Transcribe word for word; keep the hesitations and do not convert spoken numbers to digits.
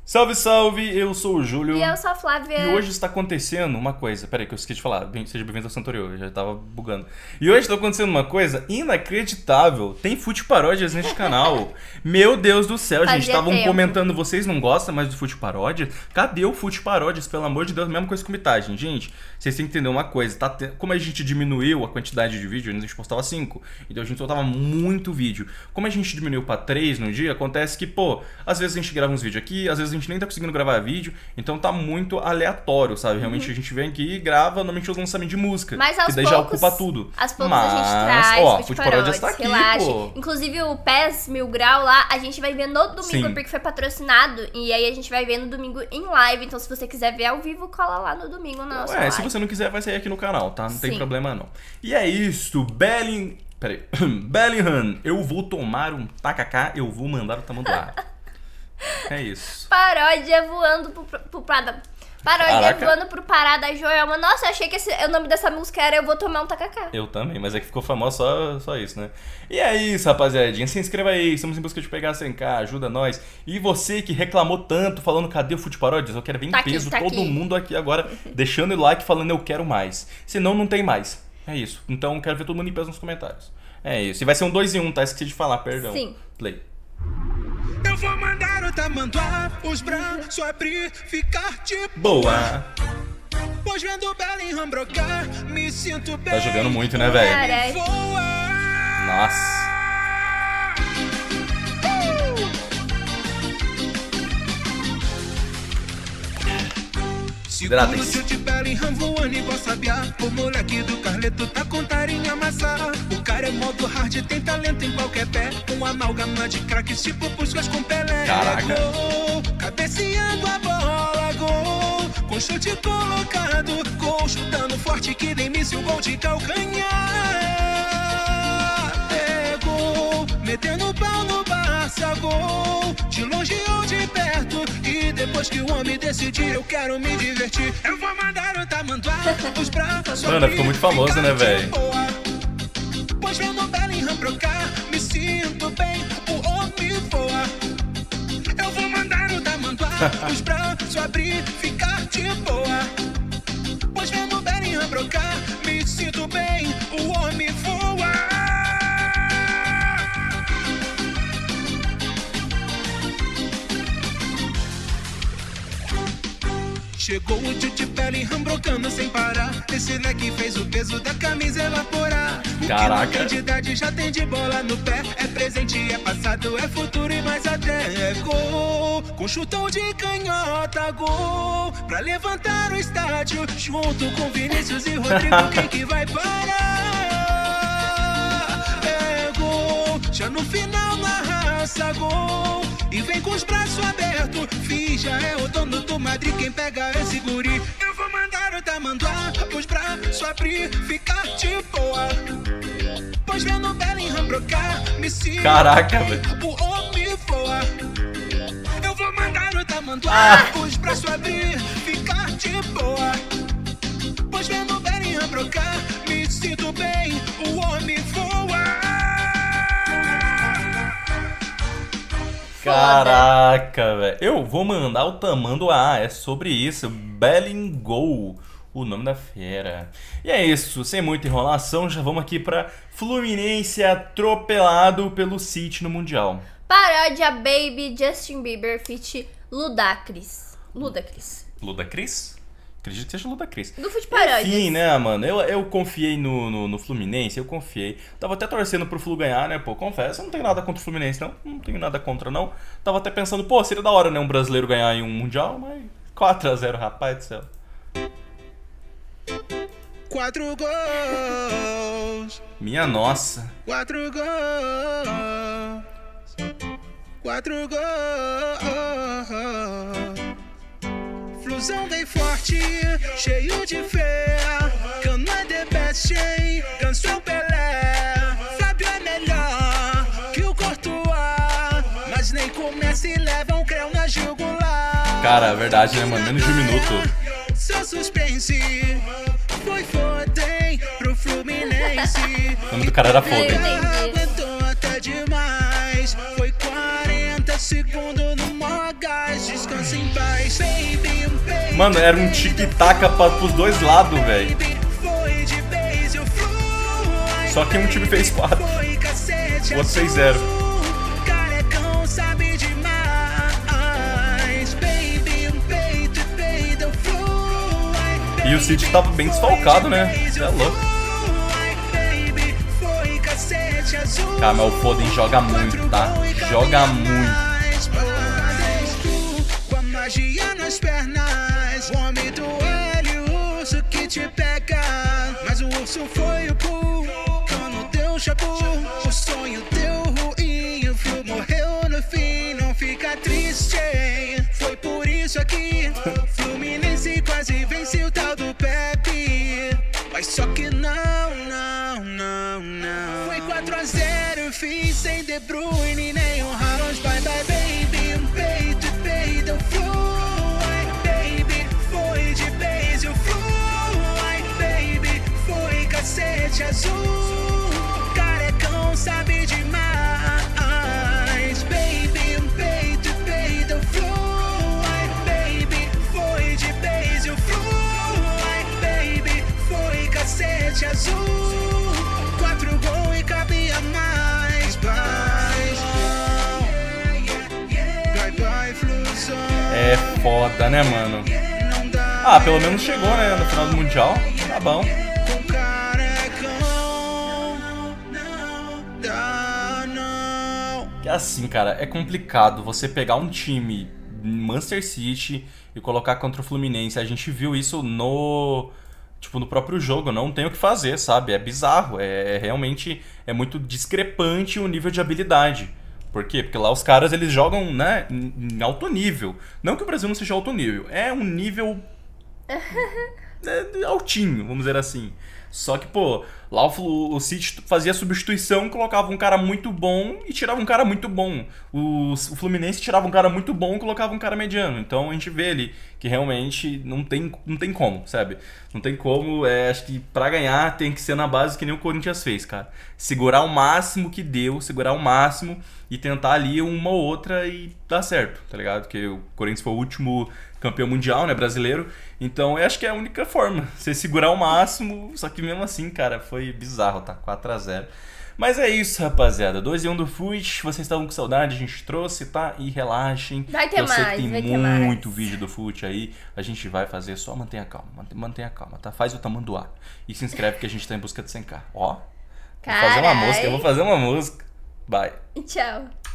Salve, salve! Eu sou o Júlio. E eu sou a Flávia. E hoje está acontecendo uma coisa. Peraí, que eu esqueci de falar. Bem, seja bem-vindo ao Santorio. Eu já tava bugando. E hoje está acontecendo uma coisa inacreditável. Tem Fute Paródias neste canal. Meu Deus do céu, Fazia gente. Estavam tempo. comentando, vocês não gostam mais do Fute Paródias? Cadê o Fute Paródias? Pelo amor de Deus, mesma coisa que comitagem. Gente, vocês têm que entender uma coisa. Tá te... Como a gente diminuiu a quantidade de vídeo, a gente postava cinco. Então a gente soltava muito vídeo. Como a gente diminuiu pra três no dia, acontece que, pô, às vezes a gente grava uns vídeos aqui, às vezes a gente nem tá conseguindo gravar vídeo, então tá muito aleatório, sabe? Realmente uhum. a gente vem aqui e grava, normalmente os lançamentos de música. Mas aos que daí poucos, já ocupa tudo. Aos poucos Mas, a gente traz, ó, Fute Fute Paródias, Paródias tá aqui, relaxa. pô. Inclusive o P E S Mil Grau lá, a gente vai ver no domingo, Sim. porque foi patrocinado, e aí a gente vai ver no domingo em live, então se você quiser ver ao vivo, cola lá no domingo na nossa É, live. se você não quiser, vai sair aqui no canal, tá? Não Sim. tem problema não. E é isso, Belling... Peraí. Bellingham, eu vou tomar um tacacá, eu vou mandar o tamanduá. É isso. Paródia voando pro, pro Prada. Paródia Caraca. voando pro Pará da Joelma. Nossa, eu achei que esse, o nome dessa música era Eu Vou Tomar um Tacacá. Eu também, mas é que ficou famoso só, só isso, né? E é isso, rapaziadinha. Se inscreva aí, estamos em busca de pegar cem k, ajuda nós. E você que reclamou tanto, falando cadê o Fute Paródias? Eu quero ver em Tá aqui, peso tá todo aqui. mundo aqui agora, deixando o like, falando eu quero mais. Senão não tem mais. É isso. Então eu quero ver todo mundo em peso nos comentários. É isso. E vai ser um dois em um, tá? Esqueci de falar, perdão. Sim. Play. Eu vou mandar o tamanduá, os braços abrir, ficar de Boa! Pois vendo Bellingham brocar, me sinto bem. Tá jogando muito, né, velho? Caralho. Voa. Nossa! Seguro Hidratem-se. de Bellingham voando igual sabiá. O moleque do Carleto tá com tarinha amassar. O cara é modo hard, tem talento em qualquer pé. Um amálgama de craques tipo Puskas com Pelé. Caraca. Gol, cabeceando a bola, gol. Com chute colocado, gol. Chutando forte que nem míssil, gol de calcanhar. É gol, metendo pau no Barça, gol. De longe ou de perto. E depois que o homem decidir, eu quero me divertir. Eu vou mandar o tamanduá, os braços. Mano, ficou muito famoso, né, velho? Pois vendo Bellingham brocar, me sinto bem, o homem voa. Eu vou mandar o tamanduá, os braços abrir, ficar de boa. Pois vendo Bellingham brocar, me sinto bem, o homem voa. Chegou o tio de Bellingham brocando sem parar. Esse leque fez o peso da camisa evaporar. O Caraca. que não tem de idade já tem de bola no pé. É presente, é passado, é futuro e mais até. É gol, com chutão de canhota, gol. Pra levantar o estádio, junto com Vinícius e Rodrigo, quem que vai parar? É gol, já no final na raça, gol. E vem com os braços abertos, finja é o dono do Madrid, quem pega esse guri. Eu vou mandar o tamanduá, os braços abrir, ficar de boa. Pois vendo Bellingham brocar, me sinto Caraca, bem, velho. o homem voa. Eu vou mandar o tamanduá, Ah. os braços abrir, ficar de boa. Pois vendo Bellingham brocar, me sinto bem, o homem voa. Caraca, velho. Eu vou mandar o tamanduá. É sobre isso. Bellingham, o nome da fera. E é isso. Sem muita enrolação, já vamos aqui pra Fluminense atropelado pelo City no Mundial. Paródia Baby Justin Bieber feat. Ludacris. Ludacris. Ludacris? Acredito que seja Ludacris. Do Fute Paródias. Enfim, né, mano? Eu, eu confiei no, no, no Fluminense, eu confiei. Tava até torcendo pro Flu ganhar, né? Pô, confesso, eu não tenho nada contra o Fluminense, não. Não tenho nada contra, não. Tava até pensando, pô, seria da hora, né? Um brasileiro ganhar em um Mundial, mas quatro a zero, rapaz do céu. Quatro gols, Minha nossa. quatro gols, quatro gols. Flusão vem forte, cheio de fé. Cano é the best, hein? Canção Pelé. Fábio é melhor que o Courtois. Mas nem começa e leva um creu na jugular. Cara, é verdade, né, mano? Menos de um minuto. Seu suspense foi foda, pro Fluminense. O nome do cara era foda. Entendi. Aguentou até demais. Foi quarenta segundo no maior gás, descansa em paz. Baby, um peito, Mano, era um tic-tac pros dois lados, velho. foi de base, eu fui. Só que um time fez quatro. Foi cacete, O outro fez zero. azul. Carecão sabe demais. Baby, um peito, peito, eu fui. E o City tava bem desfalcado, né? Você é louco. Baby, foi cacete, azul. Cara, mas o Foden joga muito, tá? Joga muito. Com a magia nas pernas, o homem do L, o urso que te pega. Mas o urso foi o Pooh, quando deu chapu. O sonho deu ruim, o Flu morreu no fim. Não fica triste, foi por isso aqui. Fluminense quase venceu o tal do Pepe. Mas só que não, não, não, não. Foi quatro a zero, fiz sem De Bruyne, nem o Haaland. Bye, bye, baby, um peito, peito, eu fui. Baby, foi de base, eu fui. Baby, foi cacete azul. Carecão sabe demais. Baby, um peito, peito, eu fui. Baby, foi de base, eu fui. Baby, foi cacete azul. Quatro gols e cabia mais. Bye, bye, bye, Flusão. É foda, né, mano? Não dá. Ah, pelo menos chegou, né? No final do Mundial. Tá bom. Com carecão, não dá, não. Que assim, cara, é complicado você pegar um time Manchester City e colocar contra o Fluminense. A gente viu isso no... Tipo, no próprio jogo, não tem o que fazer, sabe? É bizarro, é, é realmente é muito discrepante o nível de habilidade. Por quê? Porque lá os caras, eles jogam, né, em em alto nível. Não que o Brasil não seja alto nível, é um nível é, altinho, vamos dizer assim. Só que, pô, lá o, Flu- o City fazia substituição, colocava um cara muito bom e tirava um cara muito bom. O, o Fluminense tirava um cara muito bom e colocava um cara mediano. Então a gente vê ali que realmente não tem, não tem como, sabe? Não tem como, é, acho que pra ganhar tem que ser na base que nem o Corinthians fez, cara. Segurar o máximo que deu, segurar o máximo e tentar ali uma ou outra e dar certo, tá ligado? Porque o Corinthians foi o último campeão mundial, né, brasileiro. Então eu acho que é a única forma, você segurar o máximo, só que mesmo assim, cara, foi bizarro, tá? quatro a zero. Mas é isso, rapaziada. dois e um do Fute, vocês estavam com saudade, a gente trouxe, tá? E relaxem. Vai ter Eu sei que mais, tem vai ter muito mais. vídeo do Fute aí, a gente vai fazer, só mantenha calma, mante- mantenha calma, tá? Faz o tamanduá. E se inscreve que a gente tá em busca de cem k. Ó, vou fazer uma Carai. música, eu vou fazer uma música. Bye. Tchau.